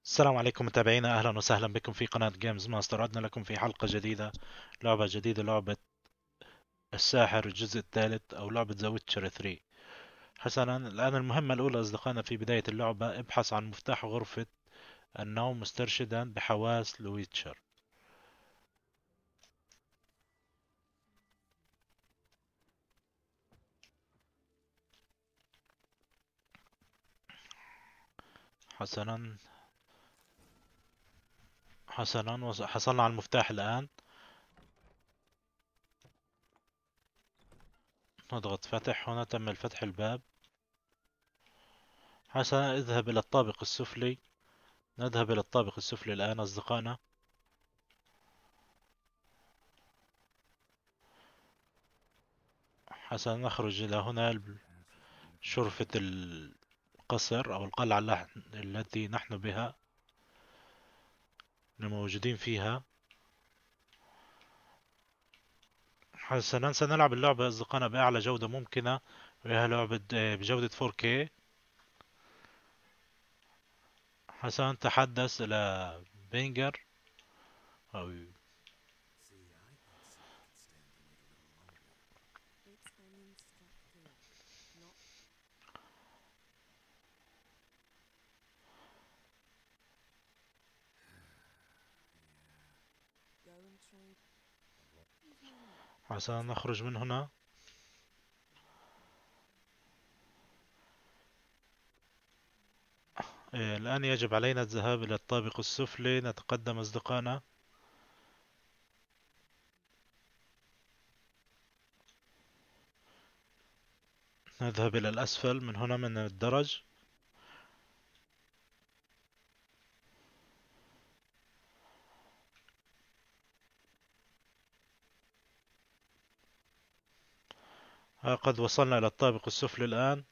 السلام عليكم متابعينا، اهلا وسهلا بكم في قناة جيمز ماستر. عدنا لكم في حلقة جديدة. لعبة جديدة، لعبة الساحر الجزء الثالث او لعبة ذا ويتشر 3. حسنا، الان المهمة الاولى اصدقائنا في بداية اللعبة: ابحث عن مفتاح غرفة النوم مسترشدا بحواس لويتشر. حسنا حسنا، حصلنا على المفتاح الان. نضغط فتح. هنا تم الفتح الباب. حسنا، اذهب الى الطابق السفلي. نذهب الى الطابق السفلي الان اصدقائنا. حسنا، نخرج الى هنا شرفة القصر أو القلعة التي نحن بها موجودين فيها. حسنا، سنلعب اللعبة أصدقائنا بأعلى جودة ممكنة، وهي لعبة بجودة 4K. حسنا، تحدث إلى بينجر أو حسنا، نخرج من هنا. الآن يجب علينا الذهاب إلى الطابق السفلي. نتقدم أصدقائنا. نذهب إلى الأسفل من هنا من الدرج. قد وصلنا إلى الطابق السفلي الآن.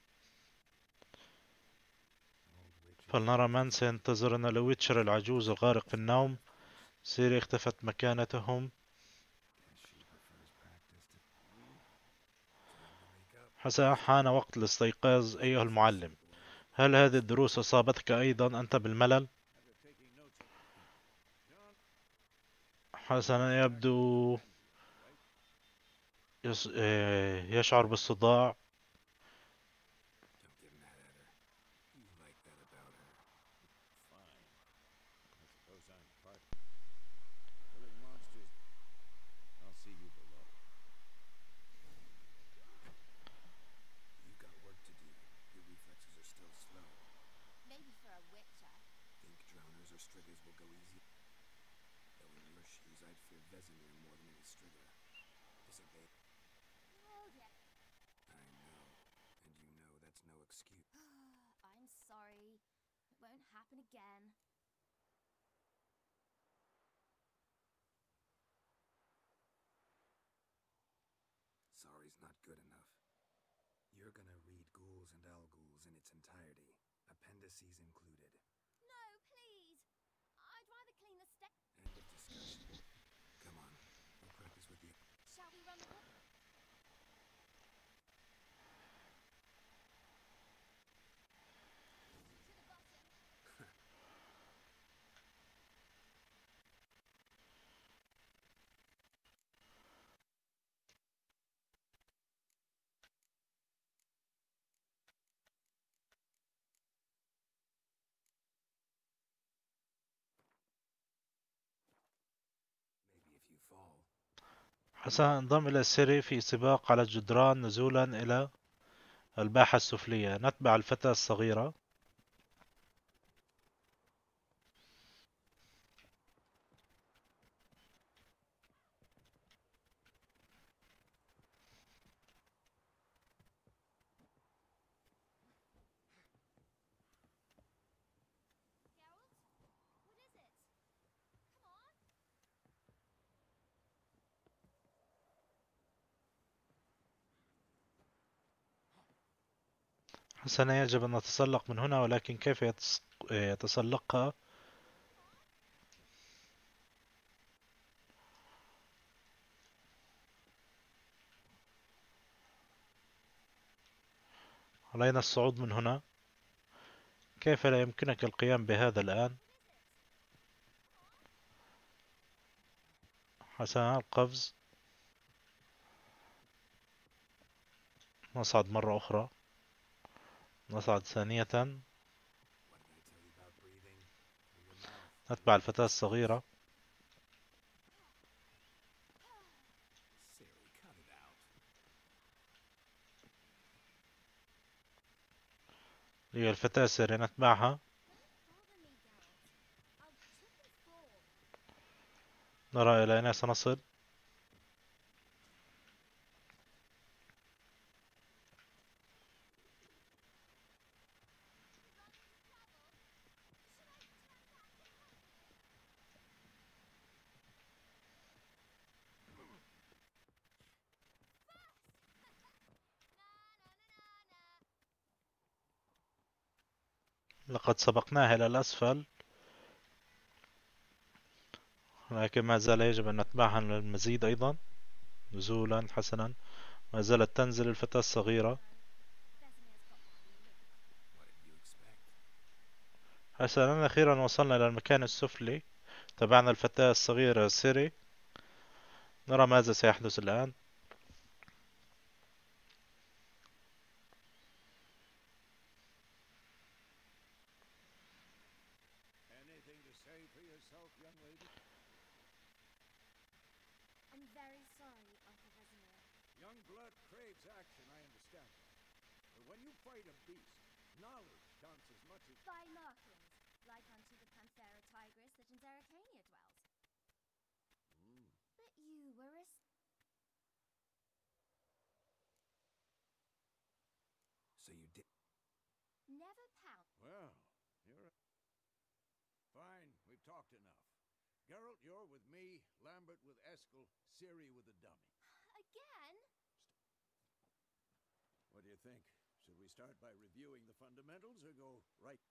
فلنرى من سينتظرنا. لويتشر العجوز الغارق في النوم، سيري اختفت مكانتهم. حان وقت الاستيقاظ أيها المعلم. هل هذه الدروس أصابتك أيضا أنت بالملل؟ حسنا، يبدو يشعر بالصداع. حسنا، انضم إلى سيري في سباق على الجدران نزولا إلى الباحة السفلية. نتبع الفتاة الصغيرة. حسنا، يجب أن نتسلق من هنا، ولكن كيف يتسلقها؟ علينا الصعود من هنا. كيف لا يمكنك القيام بهذا الآن؟ حسنا القفز. نصعد مرة أخرى. نصعد ثانية. نتبع الفتاة الصغيرة. هي الفتاة سيري نتبعها. نرى إلى أين سنصل. لقد سبقناها إلى الأسفل، لكن ما زال يجب أن نتبعها للمزيد أيضا. نزولا حسنا. ما زالت تنزل الفتاة الصغيرة. حسنا أخيرا وصلنا إلى المكان السفلي. تبعنا الفتاة الصغيرة سيري. نرى ماذا سيحدث الآن. So you did. Never pout. Well, you're fine. We've talked enough. Geralt, you're with me. Lambert with Eskel. Ciri with the dummy. Again? What do you think? Should we start by reviewing the fundamentals or go right?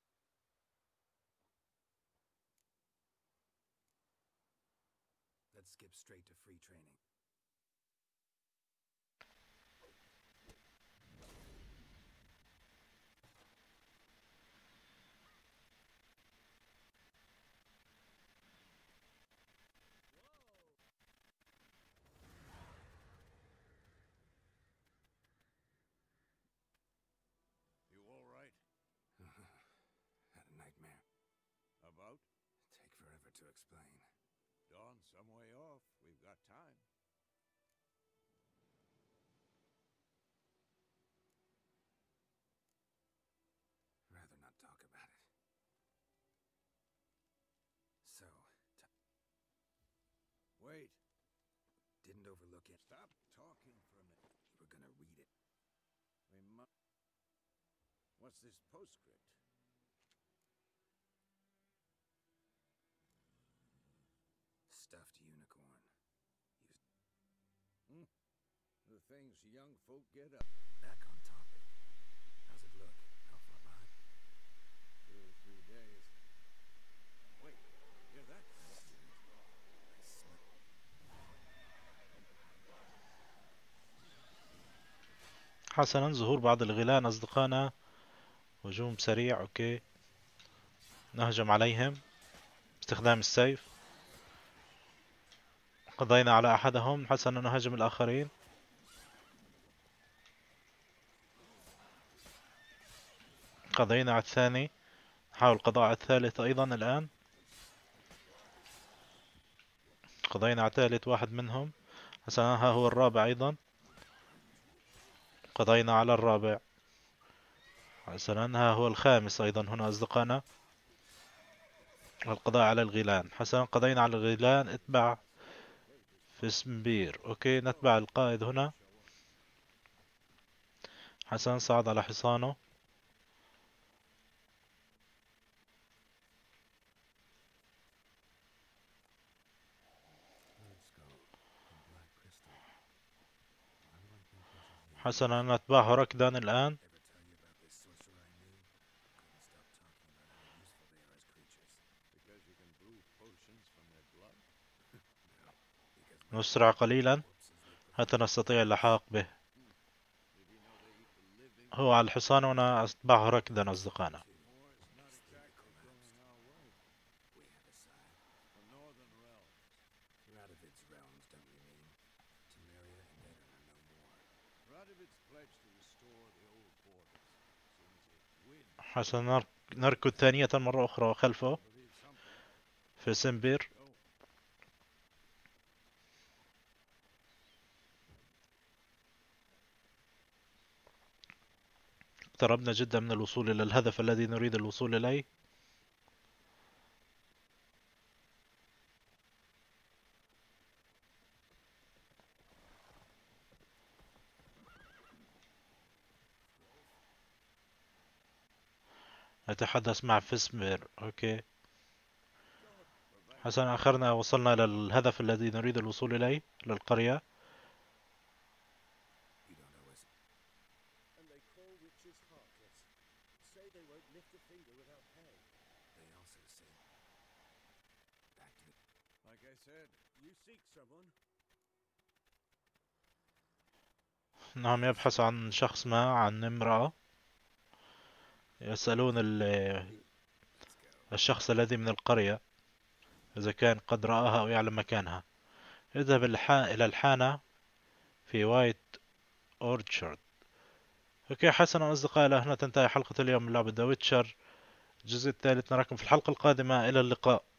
Let's skip straight to free training. You all right? Had a nightmare. About? Take forever to explain. Dawn's some way off. We've got time. Rather not talk about it. So, wait. Didn't overlook it. Stop talking for a minute. You were gonna read it. We must. What's this postscript? Stuffed unicorn. The things young folk get up. Back on topic. How's it look? How far behind? 2 or 3 days. Wait, hear that? حسنا ظهور بعض الغيلان أصدقائنا. هجوم سريع. أوكي. نهجم عليهم باستخدام السيف. قضينا على أحدهم. حسنا نهاجم الآخرين. قضينا على الثاني. نحاول القضاء على الثالث أيضا الآن. قضينا على ثالث واحد منهم. حسنا ها هو الرابع أيضا. قضينا على الرابع. حسنا ها هو الخامس أيضا هنا أصدقائنا. القضاء على الغيلان. حسنا قضينا على الغيلان. اتبع فسمبير. أوكي نتبع القائد هنا. حسنا صعد على حصانه. حسنا نتبعه ركضا الآن. نسرع قليلا حتى نستطيع اللحاق به. هو على الحصان وأنا أتبعه ركضا أصدقائنا. حسنا نركض ثانية مرة أخرى خلفه في سمبير. اقتربنا جدا من الوصول إلى الهدف الذي نريد الوصول إليه. نتحدث مع فيسمير. أوكي حسنا، آخرنا وصلنا إلى الهدف الذي نريد الوصول إليه، للقرية. You don't know us. And they call witches heartless. Say they won't lift a finger without pay. They also said, back to it. Like I said, you seek someone. نعم، يبحث عن شخص ما، عن امرأة. يسألون الشخص الذي من القرية إذا كان قد رآها أو يعلم مكانها. اذهب إلى الحانة في وايت أورتشارد. اوكي حسنا أصدقائي، إلى هنا تنتهي حلقة اليوم من لعبة ذا ويتشر الجزء الثالث. نراكم في الحلقة القادمة. إلى اللقاء.